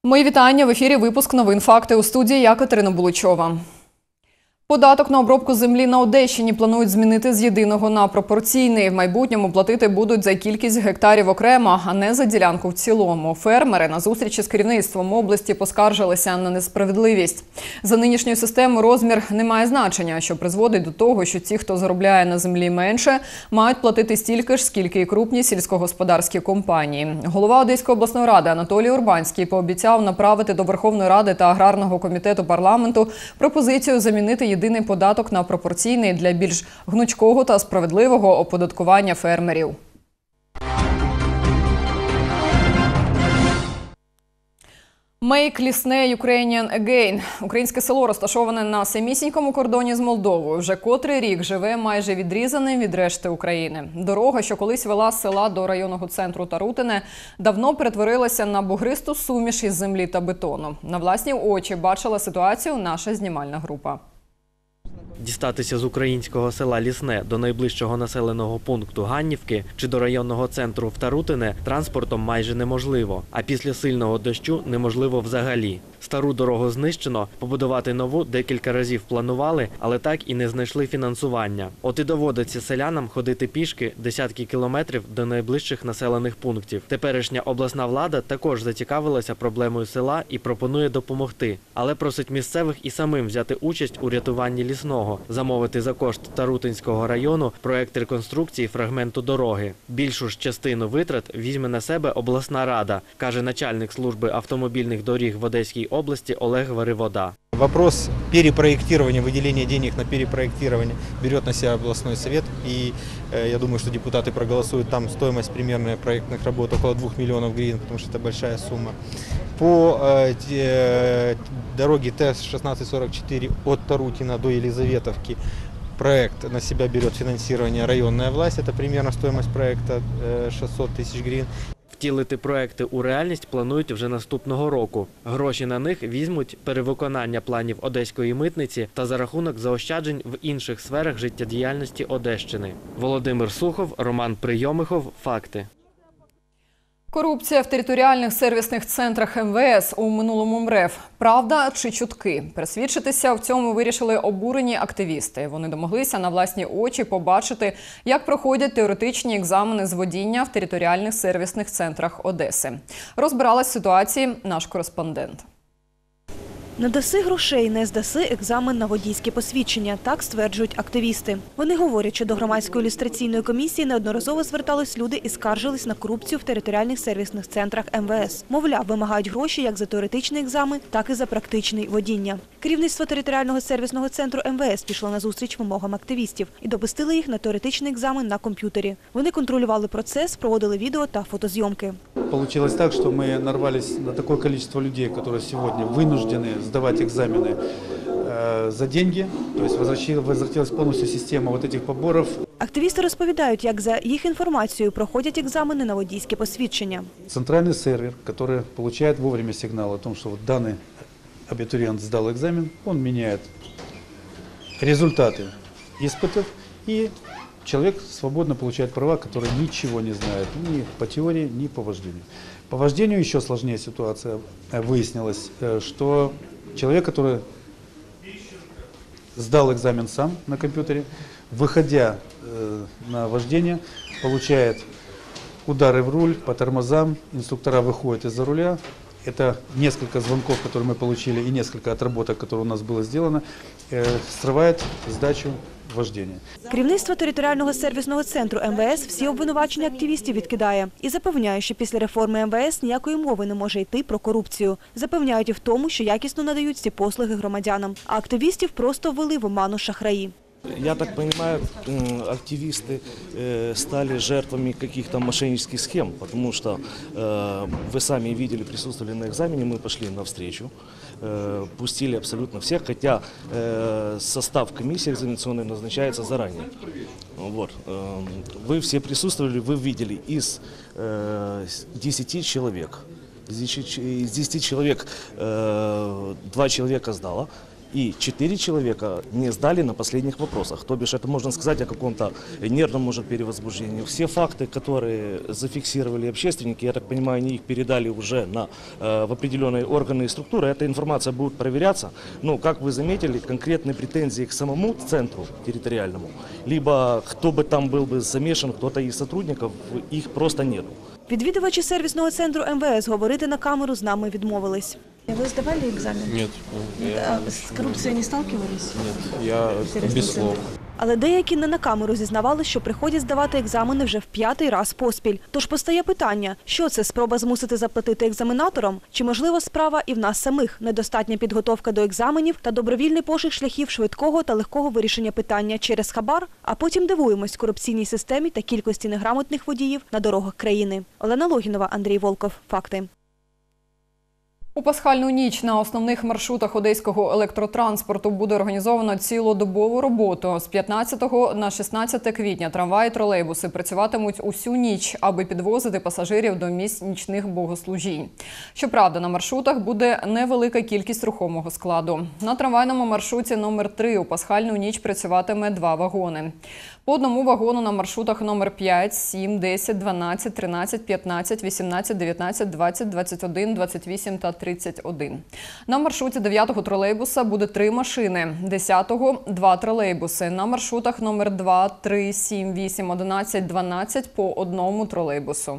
Мої вітання. В ефірі випуск новин «Факти», у студії я, Катерина Буличова. Податок на обробку землі на Одещині планують змінити з єдиного на пропорційний. В майбутньому платити будуть за кількість гектарів окремо, а не за ділянку в цілому. Фермери на зустрічі з керівництвом області поскаржилися на несправедливість. За нинішньою системою розмір не має значення, що призводить до того, що ті, хто заробляє на землі менше, мають платити стільки ж, скільки і крупні сільськогосподарські компанії. Голова Одеської обласної ради Анатолій Урбанський пообіцяв направити до Верховної Ради та Аграрного комітету парламенту пропозицію замінити єдиний податок на пропорційний для більш гнучкого та справедливого оподаткування фермерів. Make Лісне Ukrainian Again. Українське село, розташоване на самісінькому кордоні з Молдовою, вже котрий рік живе майже відрізаним від решти України. Дорога, що колись вела з села до районного центру Тарутине, давно перетворилася на бугристу суміш із землі та бетону. На власні очі бачила ситуацію наша знімальна група. Дістатися з українського села Лісне до найближчого населеного пункту Ганнівки чи до районного центру в Тарутине транспортом майже неможливо, а після сильного дощу неможливо взагалі. Стару дорогу знищено, побудувати нову декілька разів планували, але так і не знайшли фінансування. От і доводиться селянам ходити пішки десятки кілометрів до найближчих населених пунктів. Теперішня обласна влада також зацікавилася проблемою села і пропонує допомогти, але просить місцевих і самим взяти участь у рятуванні Лісного, замовити за кошт Тарутинського району проект реконструкції фрагменту дороги. Більшу ж частину витрат візьме на себе обласна рада, каже начальник служби автомобільних доріг в Одеській области Олег Варивода. Вопрос перепроектирования, выделения денег на перепроектирование берет на себя областной совет. И я думаю, что депутаты проголосуют. Там стоимость примерная проектных работ около 2 миллионов гривен, потому что это большая сумма. По дороге ТЭС-1644 от Тарутина до Елизаветовки проект на себя берет финансирование районная власть. Это примерно стоимость проекта 600 тысяч гривен. Втілити проекти у реальність планують вже наступного року. Гроші на них візьмуть перевиконання планів Одеської митниці та за рахунок заощаджень в інших сферах життєдіяльності Одещини. Володимир Сухов, Роман Прийомихов. Факти. Корупція в територіальних сервісних центрах МВС у минулому МРЕФ. Правда чи чутки? Пересвідчитися в цьому вирішили обурені активісти. Вони домоглися на власні очі побачити, як проходять теоретичні екзамени з водіння в територіальних сервісних центрах Одеси. Розбиралась в ситуації наш кореспондент. Не даси грошей, не здаси екзамен на водійське посвідчення. Так стверджують активісти. Вони говорять, що до громадської люстраційної комісії неодноразово звертались люди і скаржились на корупцію в територіальних сервісних центрах МВС. Мовляв, вимагають гроші як за теоретичний екзамен, так і за практичний водіння. Керівництво територіального сервісного центру МВС пішло на зустріч вимогам активістів і допустили їх на теоретичний екзамен на комп'ютері. Вони контролювали процес, проводили відео та фотозйомки. Получилось так, что мы нарвались на такое количество людей, которые сегодня вынуждены сдавать экзамены за деньги. То есть возвратилась полностью система вот этих поборов. Активісти розповідають, як за їх інформацією проходять екзамени на водійське посвідчення. Центральный сервер, который получает вовремя сигнал о том, что вот данный абитуриент сдал экзамен, он меняет результаты испытов, и человек свободно получает права, который ничего не знает ни по теории, ни по вождению. По вождению еще сложнее ситуация. Выяснилось, что человек, который сдал экзамен сам на компьютере, выходя на вождение, получает удары в руль, по тормозам, инструктора выходят из-за руля. Это несколько звонков, которые мы получили, и несколько отработок, которые у нас было сделано, срывает сдачу вождения. Керівництво територіального сервісного центру МВС всі обвинувачення активістів відкидає і запевняє, що після реформи МВС ніякої мови не може йти про корупцію. Запевняють і в тому, що якісно надають ці послуги громадянам. А активістів просто ввели в оману шахраї. Я так понимаю, активисты стали жертвами каких-то мошеннических схем, потому что вы сами видели, присутствовали на экзамене, мы пошли навстречу, пустили абсолютно всех, хотя состав комиссии экзаменационной назначается заранее. Вот. Вы все присутствовали, вы видели из 10 человек. Из 10 человек 2 человека сдало. и 4 человека не сдали на последних вопросах. То бишь это можно сказать о каком-то нервном, может, перевозбуждении. Все факты, которые зафиксировали общественники, я так понимаю, они их передали уже в определенные органы и структуры. Эта информация будет проверяться. Но, как вы заметили, конкретные претензии к самому центру территориальному, либо кто бы там был бы замешан, кто-то из сотрудников, их просто нету. Відвідувачі сервісного центру МВС говорити на камеру з нами відмовились. Вы сдавали экзамен? Нет. А с коррупцией не сталкивались? Нет, я без слов. Але деякі не на камеру зізнавали, що приходять здавати екзамени вже в 5-й раз поспіль. Тож постає питання, що це, спроба змусити заплатити екзаменаторам? Чи, можливо, справа і в нас самих? Недостатня підготовка до екзаменів та добровільний пошук шляхів швидкого та легкого вирішення питання через хабар? А потім дивуємось корупційній системі та кількості неграмотних водіїв на дорогах країни. Олена Логінова, Андрій Волков. Факти. У пасхальну ніч на основних маршрутах одеського електротранспорту буде організовано цілодобову роботу. З 15 на 16 квітня трамваї, тролейбуси працюватимуть усю ніч, аби підвозити пасажирів до місць нічних богослужінь. Щоправда, на маршрутах буде невелика кількість рухомого складу. На трамвайному маршруті номер 3 у пасхальну ніч працюватиме 2 вагони. По одному вагону на маршрутах номер 5, 7, 10, 12, 13, 15, 18, 19, 20, 21, 28 та 31. На маршруті 9-го тролейбуса буде 3 машини, 10-го – 2 тролейбуси. На маршрутах номер 2, 3, 7, 8, 11, 12 по одному тролейбусу.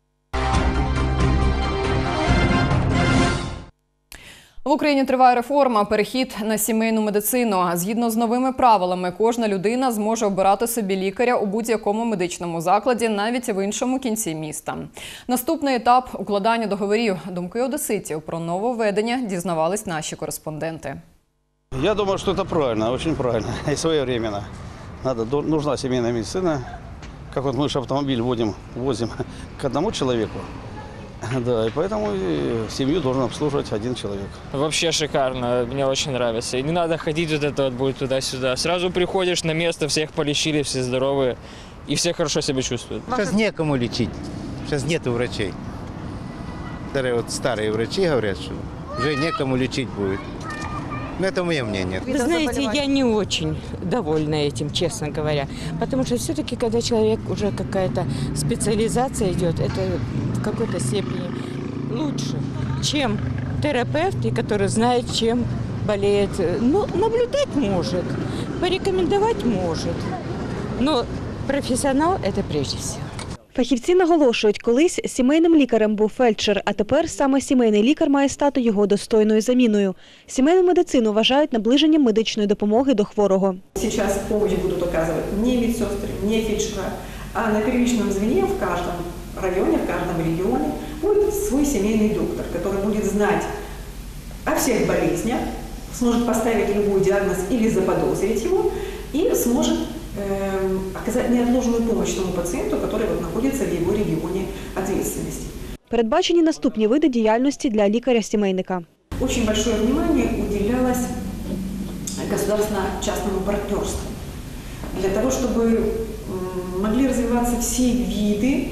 В Україні триває реформа – перехід на сімейну медицину. Згідно з новими правилами, кожна людина зможе обирати собі лікаря у будь-якому медичному закладі, навіть в іншому кінці міста. Наступний етап – укладання договорів. Думки одеситів про нововведення дізнавались наші кореспонденти. Я думаю, что это правильно, очень правильно и своевременно. Нужна семейная медицина. Как вот мы же автомобиль возим к одному человеку. Да, и поэтому семью должен обслуживать один человек. Вообще шикарно, мне очень нравится. И не надо ходить вот это вот будет туда-сюда. Сразу приходишь на место, всех полечили, все здоровые, и все хорошо себя чувствуют. Сейчас некому лечить, сейчас нету врачей. Даже вот старые врачи говорят, что уже некому лечить будет. Но это мое мнение. Вы знаете, я не очень довольна этим, честно говоря. Потому что все-таки, когда человек уже какая-то специализация идет, это в какой-то степени лучше, чем терапевт, который знает, чем болеет. Ну, наблюдать может, порекомендовать может. Но профессионал – это прежде всего. Фахівці наголошують, колись сімейним лікарем був фельдшер, а тепер саме сімейний лікар має стати його достойною заміною. Сімейну медицину вважають наближенням медичної допомоги до хворого. Зараз допомогу будуть оказувати не медсестри, не фельдшера, а на первичном звене в каждом районе, в каждом регионе будет свой семейный доктор, который будет знать о всех болезнях, сможет поставить любой диагноз или заподозрить его и сможет оказать неотложную помощь тому пациенту, который находится в его регионе ответственности. Передбачені наступні види діяльності для лікаря-сімейника. Очень большое внимание уделялось государственно-частному партнерству. Для того, чтобы могли развиваться все виды,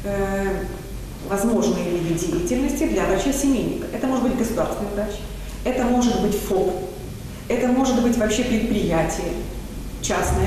возможные виды деятельности для врача-семейника. Это может быть государственный врач, это может быть ФОП, это может быть вообще предприятие частное,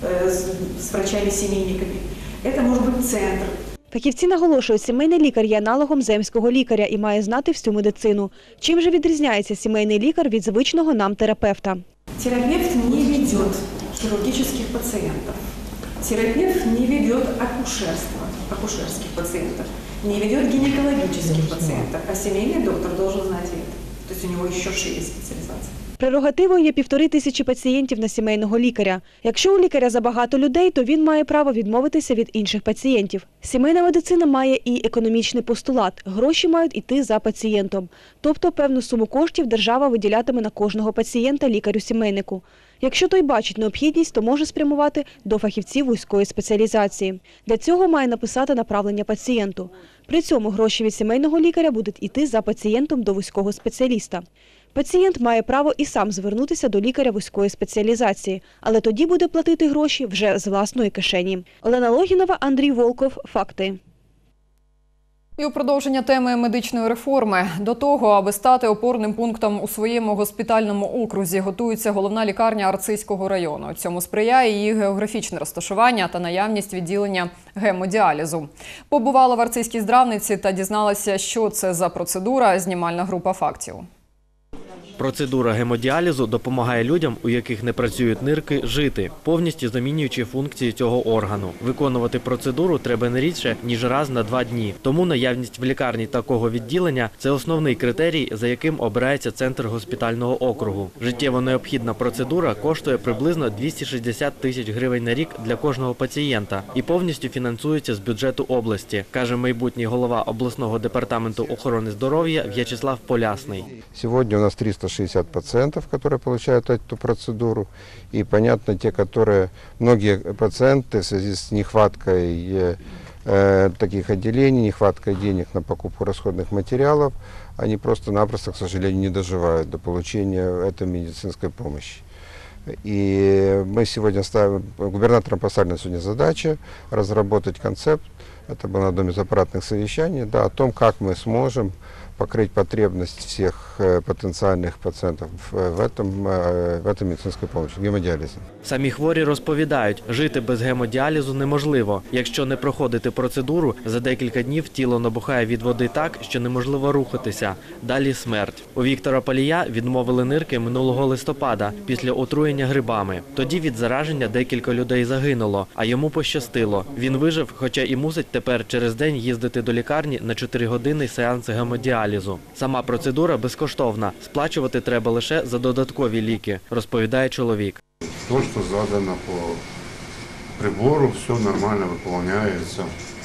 з врачами-сімейниками. Це може бути центр. Фахівці наголошують, сімейний лікар є аналогом земського лікаря і має знати всю медицину. Чим же відрізняється сімейний лікар від звичного нам терапевта? Терапевт не веде хірургічних пацієнтів. Терапевт не веде акушерських пацієнтів, не веде гінекологічних пацієнтів, а сімейний доктор має знати це. Тобто у нього ще шире спеціалізація. Прерогативою є 1500 пацієнтів на сімейного лікаря. Якщо у лікаря забагато людей, то він має право відмовитися від інших пацієнтів. Сімейна медицина має і економічний постулат – гроші мають йти за пацієнтом. Тобто певну суму коштів держава виділятиме на кожного пацієнта лікарю-сімейнику. Якщо той бачить необхідність, то може спрямувати до фахівців вузької спеціалізації. Для цього має написати направлення пацієнту. При цьому гроші від сімейного лікаря будуть йти за пацієнтом до вузького спеціаліста. Пацієнт має право і сам звернутися до лікаря вузької спеціалізації, але тоді буде платити гроші вже з власної кишені. Олена Логінова, Андрій Волков. Факти. І у продовження теми медичної реформи. До того, аби стати опорним пунктом у своєму госпітальному окрузі, готується головна лікарня Арцизького району. Цьому сприяє її географічне розташування та наявність відділення гемодіалізу. Побувала в Арцизькій здравниці та дізналася, що це за процедура. Знімальна група фактів. Процедура гемодіалізу допомагає людям, у яких не працюють нирки, жити, повністю замінюючи функції цього органу. Виконувати процедуру треба не рідше, ніж раз на 2 дні. Тому наявність в лікарні такого відділення – це основний критерій, за яким обирається центр госпітального округу. Життєво необхідна процедура коштує приблизно 260 тисяч гривень на рік для кожного пацієнта і повністю фінансується з бюджету області, каже майбутній голова обласного департаменту охорони здоров'я В'ячеслав Полясний. Сьогодні у нас 360 пациентов, которые получают эту процедуру. И, понятно, многие пациенты в связи с нехваткой таких отделений, нехваткой денег на покупку расходных материалов, они просто-напросто, к сожалению, не доживают до получения этой медицинской помощи. И мы сегодня губернатором поставлена сегодня задача разработать концепт, это было на одном из аппаратных совещаний, о том, как мы сможем покрыть потребность всех потенциальных пациентов в этой медицинской помощи, в гемодиализе. Самі хворі розповідають, жити без гемодіалізу неможливо. Якщо не проходити процедуру, за декілька днів тіло набухає від води так, що неможливо рухатися. Далі смерть. У Віктора Палія відмовили нирки минулого листопада після отруєння грибами. Тоді від зараження декілька людей загинуло, а йому пощастило. Він вижив, хоча і мусить тепер через день їздити до лікарні на 4-годинний сеанс гемодіалізу. Сама процедура безкоштовна. Сплачувати треба лише за додаткові ліки, розповідає чоловік. То, что задано по прибору, все нормально выполняется.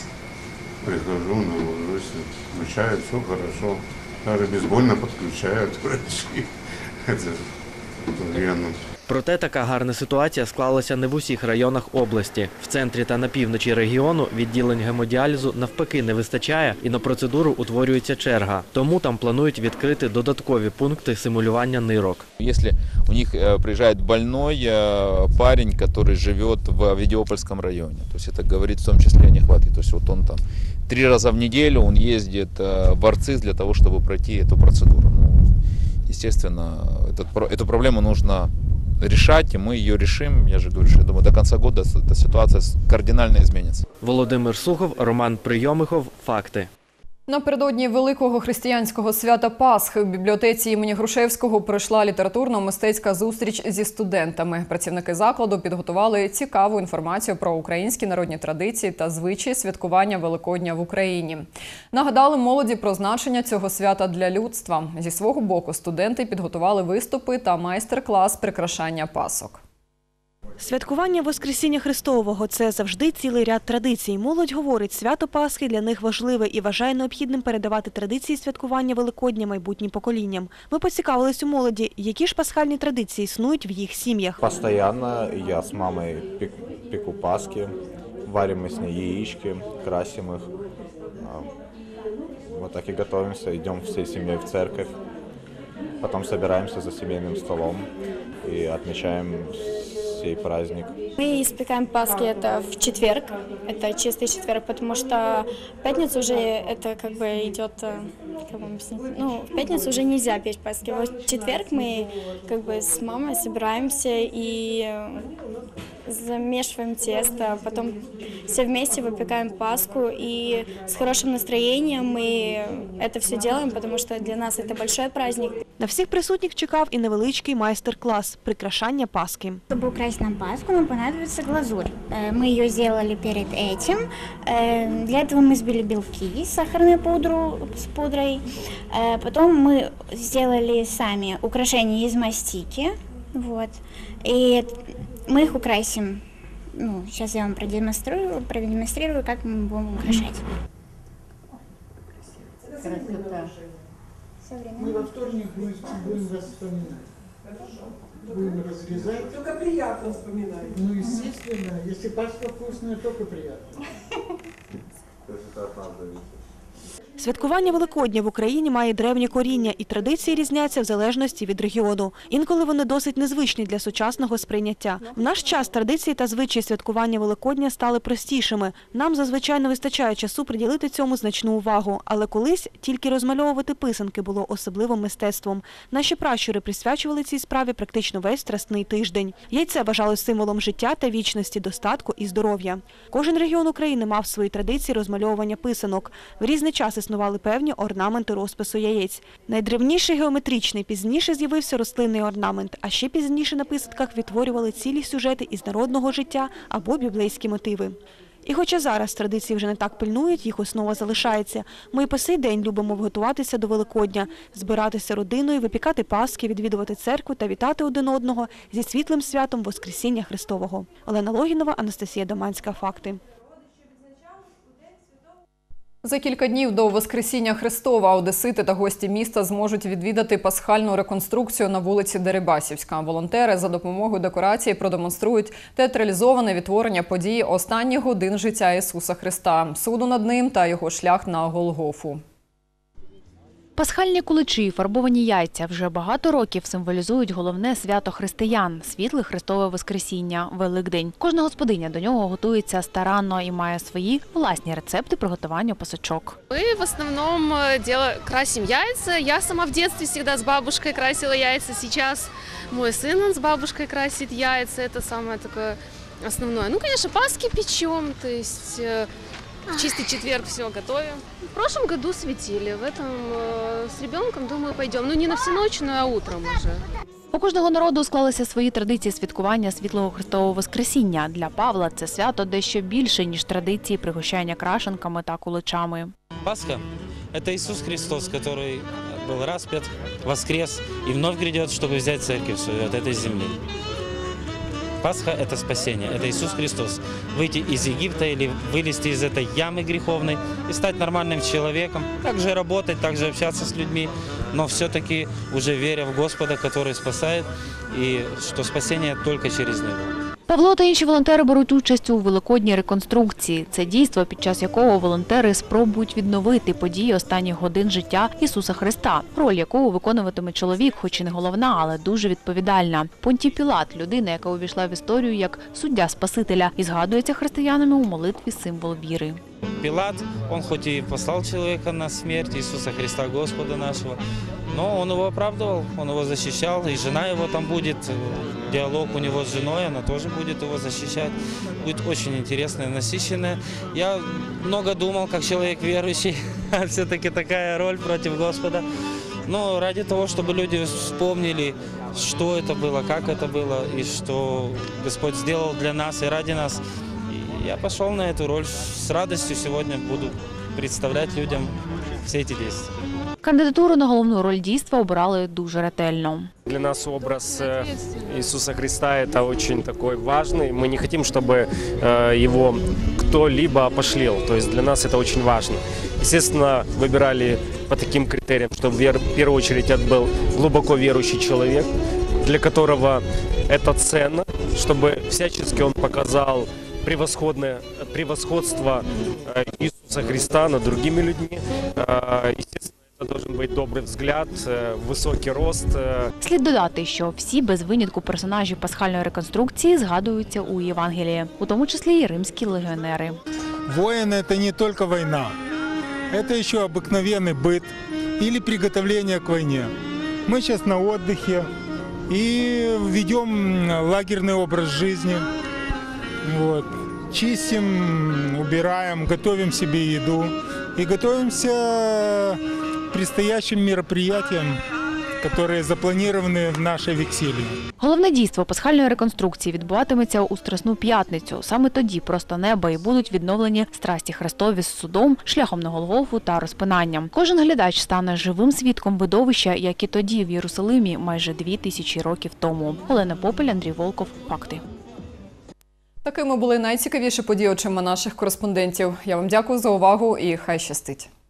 Прихожу, навожусь, включают, все хорошо. Даже безбольно подключают врачи. Это вену. Проте така гарна ситуація склалася не в усіх районах області. В центрі та на півночі регіону відділень гемодіалізу навпаки не вистачає і на процедуру утворюється черга. Тому там планують відкрити додаткові пункти симулювання нирок. Если у них приезжает больной парень, который живет в Авдеопольском районе, то есть это говорит в том числе о нехватке. То есть вот он там 3 раза в неделю он ездит в Арциз для того, чтобы пройти эту процедуру. Естественно, эту проблему нужно решать, и мы ее решим. Я же говорю, что я думаю, до конца года эта ситуация кардинально изменится. Володимир Сухов, Роман Прийомихов. Факти. Напередодні великого християнського свята Пасхи в бібліотеці імені Грушевського пройшла літературно-мистецька зустріч зі студентами. Працівники закладу підготували цікаву інформацію про українські народні традиції та звичаї святкування Великодня в Україні. Нагадали молоді про значення цього свята для людства. Зі свого боку студенти підготували виступи та майстер-клас прикрашання пасок. Святкування Воскресіння Христового – це завжди цілий ряд традицій. Молодь говорить, свято Пасхи для них важливе і вважає необхідним передавати традиції святкування Великодня майбутнім поколінням. Ми поцікавились у молоді, які ж пасхальні традиції існують в їх сім'ях. Постоянно я с мамой пеку паски, варим мы с ней яички, красим их. Вот так и готовимся, идем всей семьей в церковь. Потом собираемся за семейным столом и отмечаем сей праздник. Мы испекаем Пасхи это в четверг, это чистый четверг, потому что в пятницу уже это как бы идет, как вам объяснить, в пятницу уже нельзя печь Пасхи. Вот в четверг мы как бы с мамой собираемся и замешиваем тесто, потом все вместе выпекаем Пасху, и с хорошим настроением мы это все делаем, потому что для нас это большой праздник. На всіх присутніх чекав і невеличкий майстер-клас – прикрашання Пасхи. Чтобы украсить нам Пасху, нам понадобится глазурь. Мы ее сделали перед этим. Для этого мы взбили белки, сахарную пудру с пудрой. Потом мы сделали сами украшения из мастики. Вот. И мы их украсим. Сейчас я вам продемонстрирую, как мы будем украшать. Красота. Мы во вторник будем вас вспоминать. Будем разрезать. Только приятно вспоминать. Естественно. Если паста вкусная, только приятно. То есть это от нас зависит. Святкування Великодня в Україні має древнє коріння, і традиції різняться в залежності від регіону. Інколи вони досить незвичні для сучасного сприйняття. В наш час традиції та звичаї святкування Великодня стали простішими. Нам зазвичай не вистачає часу приділити цьому значну увагу. Але колись тільки розмальовувати писанки було особливим мистецтвом. Наші пращури присвячували цій справі практично весь Страсний тиждень. Яйце вважалось символом життя та вічності, достатку і здоров'я. Кожен регіон України мав свої традиції розмальовування писанок. В різний час існували певні орнаменти розпису яєць. Найдревніший геометричний, пізніше з'явився рослинний орнамент, а ще пізніше на писанках відтворювали цілі сюжети із народного життя або біблейські мотиви. І хоча зараз традиції вже не так пильнують, їх основа залишається. Ми і по сей день любимо готуватися до Великодня, збиратися родиною, випікати паски, відвідувати церкву та вітати один одного зі світлим святом Воскресіння Христового. Олена Логінова, Анастасія Доманська. Факти. За кілька днів до Воскресіння Христова одесити та гості міста зможуть відвідати пасхальну реконструкцію на вулиці Дерибасівська. Волонтери за допомогою декорації продемонструють театралізоване відтворення події останніх годин життя Ісуса Христа, суду над ним та його шлях на Голгофу. Пасхальні куличі, фарбовані яйця вже багато років символізують головне свято християн – світле Христове Воскресіння – Великдень. Кожна господиня до нього готується старанно і має свої власні рецепти приготування пасочок. Мы в основном красим яйца. Я сама в детстве всегда с бабушкой красила яйца. Сейчас мой сын он с бабушкой красит яйца. Это самое такое основное. Ну, конечно, паски печем, то есть в чистый четверг все готовим. В прошлом году светили, в этом с ребенком, думаю, пойдем. Ну, не на всю ночь, но утром уже. У кожного народу склалися свої традиції святкування світлого Христового Воскресіння. Для Павла це свято дещо більше, ніж традиції пригощання крашенками та куличами. Пасха – это Иисус Христос, который был распят, воскрес и вновь грядет, чтобы взять церковь свою от этой земли. Пасха – это спасение, это Иисус Христос. Выйти из Египта или вылезти из этой ямы греховной и стать нормальным человеком. Также работать, также общаться с людьми, но все-таки уже веря в Господа, который спасает, и что спасение только через Него. Павло та інші волонтери беруть участь у великодній реконструкції. Це дійство, під час якого волонтери спробують відновити події останніх годин життя Ісуса Христа, роль якого виконуватиме чоловік, хоч і не головна, але дуже відповідальна. Понтій Пілат – людина, яка увійшла в історію як суддя Спасителя і згадується християнами у молитві символ віри. Пилат, он хоть и послал человека на смерть, Иисуса Христа, Господа нашего, но он его оправдывал, он его защищал, и жена его там будет, диалог у него с женой, она тоже будет его защищать. Будет очень интересно и насыщенно. Я много думал, как человек верующий, все-таки такая роль против Господа. Но ради того, чтобы люди вспомнили, что это было, как это было, и что Господь сделал для нас и ради нас, я пошел на эту роль. С радостью сегодня буду представлять людям все эти действия. Кандидатуру на головну роль дійства обирали дуже ретельно. Для нас образ Иисуса Христа – это очень такой важный. Мы не хотим, чтобы его кто-либо опошлил. То есть для нас это очень важно. Естественно, выбирали по таким критериям, чтобы в первую очередь это был глубоко верующий человек, для которого это ценно, чтобы всячески он показал превосходство Иисуса Христа над другими людьми. Естественно, это должен быть добрый взгляд, высокий рост. Слід додати, що всі без винятку персонажі пасхальної реконструкції згадуються у Євангелії, у тому числі і римські легіонери. Воин – это не только война, это еще обыкновенный быт или приготовление к войне. Мы сейчас на отдыхе и ведем лагерный образ жизни. Вот. Чистим, убираем, готовим себе еду и готовимся к предстоящим мероприятиям, которые запланированы в нашей вексиле. Головне дійство пасхальної реконструкції відбуватиметься у Страсну п'ятницю. Саме тоді просто неба і будуть відновлені страсті Христові з судом, шляхом на Голгофу та розпинанням. Кожен глядач стане живим свідком видовища, як і тоді в Єрусалимі майже 2000 років тому. Олена Попель, Андрій Волков. Факти. Такими були найцікавіші події очима наших кореспондентів. Я вам дякую за увагу і хай щастить.